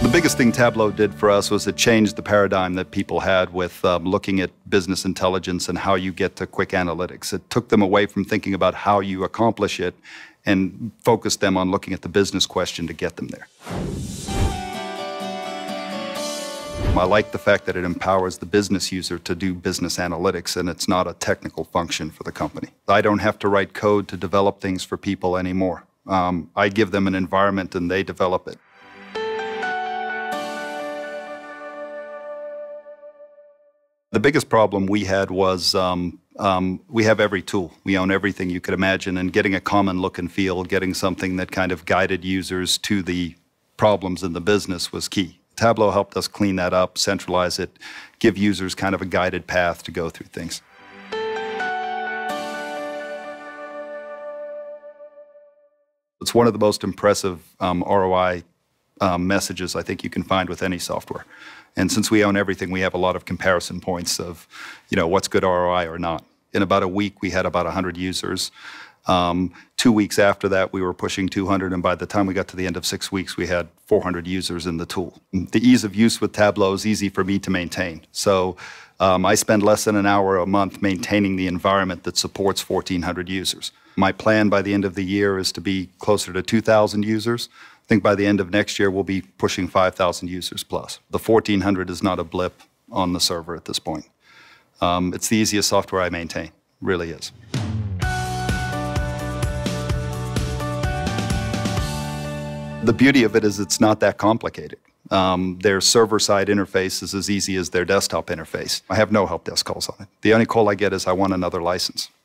The biggest thing Tableau did for us was it changed the paradigm that people had with looking at business intelligence and how you get to quick analytics. It took them away from thinking about how you accomplish it and focused them on looking at the business question to get them there. I like the fact that it empowers the business user to do business analytics, and it's not a technical function for the company. I don't have to write code to develop things for people anymore. I give them an environment and they develop it. The biggest problem we had was we have every tool. We own everything you could imagine, and getting a common look and feel, getting something that kind of guided users to the problems in the business was key. Tableau helped us clean that up, centralize it, give users kind of a guided path to go through things. It's one of the most impressive ROI messages I think you can find with any software. And since we own everything, we have a lot of comparison points of, what's good ROI or not. In about a week, we had about 100 users. 2 weeks after that, we were pushing 200, and by the time we got to the end of 6 weeks, we had 400 users in the tool. The ease of use with Tableau is easy for me to maintain. So I spend less than an hour a month maintaining the environment that supports 1,400 users. My plan by the end of the year is to be closer to 2,000 users. I think by the end of next year, we'll be pushing 5,000 users plus. The 1,400 is not a blip on the server at this point. It's the easiest software I maintain, really is. The beauty of it is it's not that complicated. Their server-side interface is as easy as their desktop interface. I have no help desk calls on it. The only call I get is I want another license.